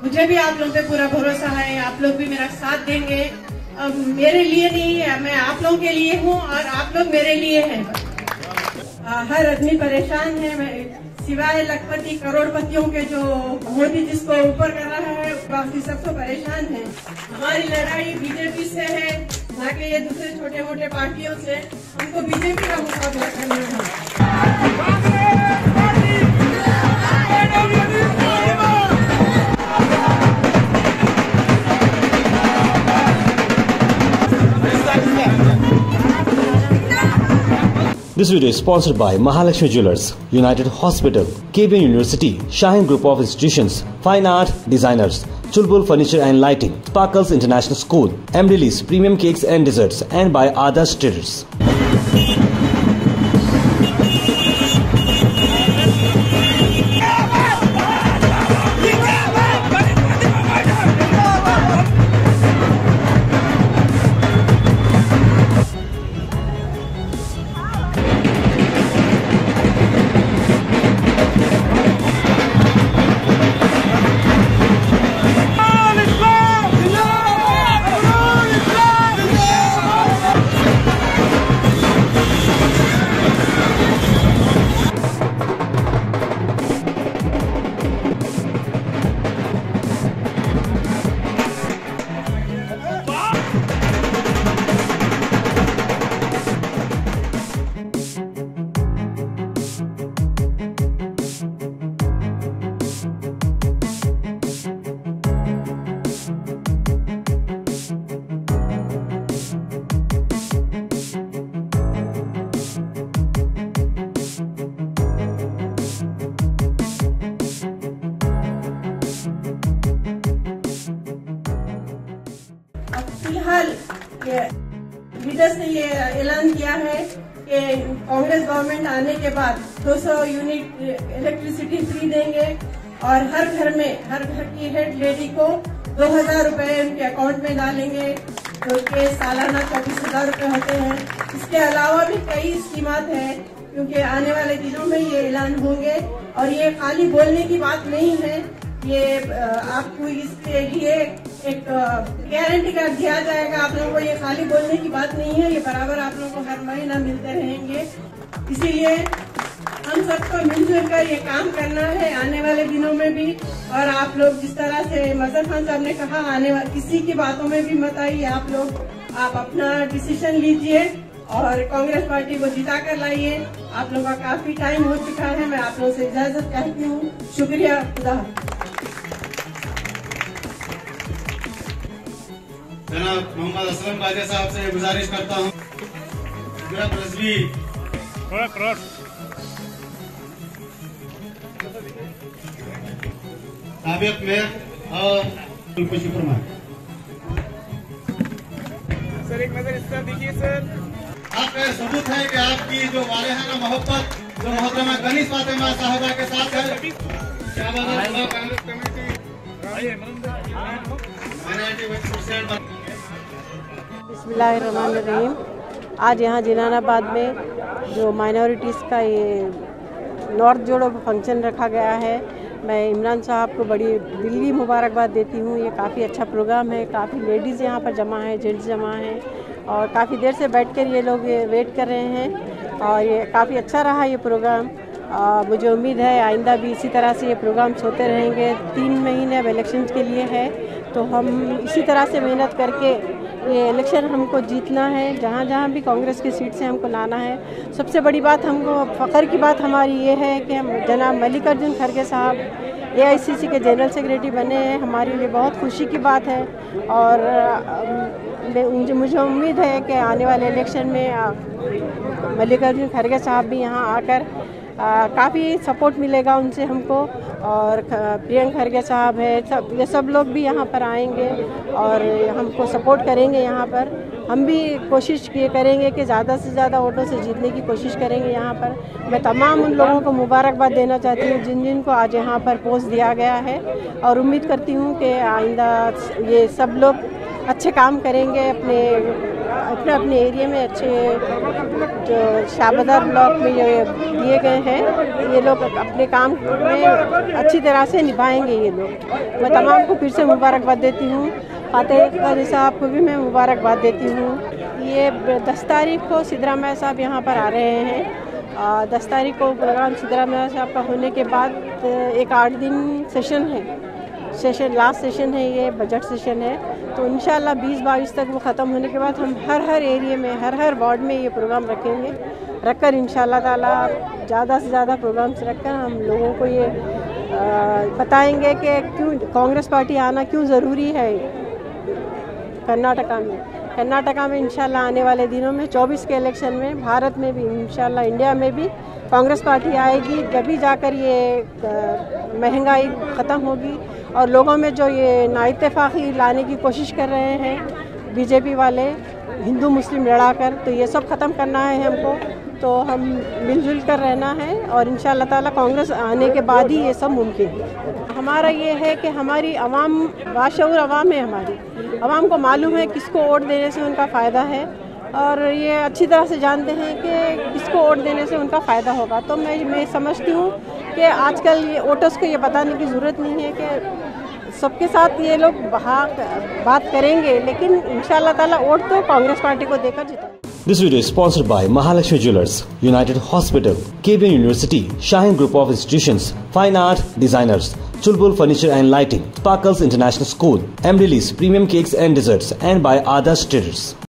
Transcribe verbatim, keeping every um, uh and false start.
मुझे भी आप लोगों पे पूरा भरोसा है, आप लोग भी मेरा साथ देंगे। अब मेरे लिए नहीं है, मैं आप लोगों के लिए हूँ और आप लोग मेरे लिए हैं। हर आदमी परेशान है, मैं सिवाय लखपति करोड़पतियों के जो मोदी जिसको ऊपर कर रहा है, बाकी सब तो परेशान है। हमारी लड़ाई बीजेपी से है, ना कि ये दूसरे छोटे मोटे पार्टियों से। हमको बीजेपी का मुकाबला करना है। This video is sponsored by Mahalakshmi Jewelers, United Hospital, K B N University, Shaheen Group of Institutions, Fine Art Designers, Chulbul Furniture and Lighting, Sparkles International School, Amrilis Premium Cakes and Desserts, and by Adarsh Traders. फिलहाल ये leaders ने ये ऐलान किया है कि Congress government आने के बाद दो सौ यूनिट इलेक्ट्रिसिटी फ्री देंगे और हर घर में हर घर की हेड लेडी को दो हजार रुपए उनके अकाउंट में डालेंगे, जो कि सालाना चौबीस हजार रुपए होते हैं। इसके अलावा भी कई स्कीमात हैं, क्योंकि आने वाले दिनों में ये ऐलान होंगे और ये खाली बोलने की बात नहीं है। ये आपको इसके लिए एक गारंटी कार्ड दिया जाएगा आप लोगों को। ये खाली बोलने की बात नहीं है, ये बराबर आप लोगों को हर महीना मिलते रहेंगे। इसीलिए हम सबको मिलजुल कर ये काम करना है आने वाले दिनों में भी। और आप लोग जिस तरह से मजहर खान साहब ने कहा, आने वाले किसी की बातों में भी मत आइए। आप लोग आप अपना डिसीजन लीजिए और कांग्रेस पार्टी को जिता कर लाइए। आप लोगों का काफी टाइम हो चुका है, मैं आप लोगों से इजाजत चाहती हूँ। शुक्रिया। खुदा जनाब मोहम्मद असलम बाजा साहब से गुजारिश करता हूँ, मेरा रजवी साबिक मेयर और खुशी फरमाए। सर एक नजर इस तरफ देखिए सर। आपका सबूत है कि आपकी जो वालिहाना मोहब्बत जो मोहतरमा गनीस फातिमा साहिबा के साथ है। कांग्रेस कमेटी बिस्मिल्लाहिर्रहमानिर्रहीम। आज यहाँ जिनानाबाद में जो माइनॉरिटीज़ का ये नॉर्थ जोड़ो फंक्शन रखा गया है, मैं इमरान साहब को बड़ी दिल की मुबारकबाद देती हूँ। ये काफ़ी अच्छा प्रोग्राम है, काफ़ी लेडीज़ यहाँ पर जमा है, जेंट्स जमा हैं और काफ़ी देर से बैठकर ये लोग ये वेट कर रहे हैं और ये काफ़ी अच्छा रहा ये प्रोग्राम। आ, मुझे उम्मीद है आइंदा भी इसी तरह से ये प्रोग्राम्स होते रहेंगे। तीन महीने अब इलेक्शंस के लिए है, तो हम इसी तरह से मेहनत करके ये इलेक्शन हमको जीतना है। जहाँ जहाँ भी कांग्रेस की सीट से हमको लाना है। सबसे बड़ी बात हमको फ़ख्र की बात हमारी ये है कि हम जनाब मल्लिकार्जुन खड़गे साहब ए आई सी सी के जनरल सेक्रेटरी बने हैं, हमारे लिए बहुत खुशी की बात है। और मुझे मुझे उम्मीद है कि आने वाले इलेक्शन में मल्लिकार्जुन खड़गे साहब भी यहाँ आकर काफ़ी सपोर्ट मिलेगा उनसे हमको। और प्रियंक खड़गे साहब है, सब ये सब लोग भी यहाँ पर आएंगे और हमको सपोर्ट करेंगे। यहाँ पर हम भी कोशिश ये करेंगे कि ज़्यादा से ज़्यादा वोटों से जीतने की कोशिश करेंगे। यहाँ पर मैं तमाम उन लोगों को मुबारकबाद देना चाहती हूँ जिन जिन को आज यहाँ पर पोस्ट दिया गया है, और उम्मीद करती हूँ कि आइंदा ये सब लोग अच्छे काम करेंगे, अपने अपने अपने एरिया में अच्छे जो शाहबादार ब्लॉक में जो दिए गए हैं, ये लोग अपने काम में अच्छी तरह से निभाएंगे ये लोग। मैं तमाम को फिर से मुबारकबाद देती हूँ। फातेह काजी साहब को भी मैं मुबारकबाद देती हूँ। ये दस तारीख को सिद्धरामैया साहब यहाँ पर आ रहे हैं। दस तारीख को प्रोग्राम सिद्धरामैया साहब का होने के बाद एक आठ दिन सेशन है, सेशन लास्ट सेशन है, ये बजट सेशन है। तो इंशाल्लाह बीस बाईस तक वो ख़त्म होने के बाद हम हर हर एरिया में, हर हर वार्ड में ये प्रोग्राम रखेंगे। रखकर इंशाल्लाह ताला ज़्यादा से ज़्यादा प्रोग्राम्स रखकर हम लोगों को ये आ, बताएंगे कि क्यों कांग्रेस पार्टी आना क्यों ज़रूरी है कर्नाटका में। कर्नाटका में इंशाल्लाह आने वाले दिनों में चौबीस के इलेक्शन में, भारत में भी इंशाल्लाह, इंडिया में भी कांग्रेस पार्टी आएगी। जब जाकर ये महंगाई ख़त्म होगी और लोगों में जो ये नाइत्तेफाकी लाने की कोशिश कर रहे हैं बीजेपी वाले, हिंदू मुस्लिम लड़ाकर, तो ये सब ख़त्म करना है हमको। तो हम मिलजुल कर रहना है और इंशाल्लाह ताला कांग्रेस आने के बाद ही ये सब मुमकिन है। हमारा ये है कि हमारी आवाम बाशऊर आवाम है, हमारी आवाम को मालूम है किसको वोट देने से उनका फ़ायदा है और ये अच्छी तरह से जानते हैं कि किसको वोट देने से उनका फ़ायदा होगा। तो मैं मैं समझती हूँ कि आजकल ये वोटर्स को ये बताने की ज़रूरत नहीं है कि सबके साथ ये लोग बात करेंगे, लेकिन इंशाल्लाह ताला वोट तो कांग्रेस पार्टी को देकर जिताएंगे। This video is sponsored by Mahalakshmi Jewelers, United Hospital, K B N University, Shahin Group of Institutions, Fine Art Designers, Chulbul Furniture and Lighting, Sparkles International School, Amrilis Premium Cakes and Desserts, and by Adarsh Traders.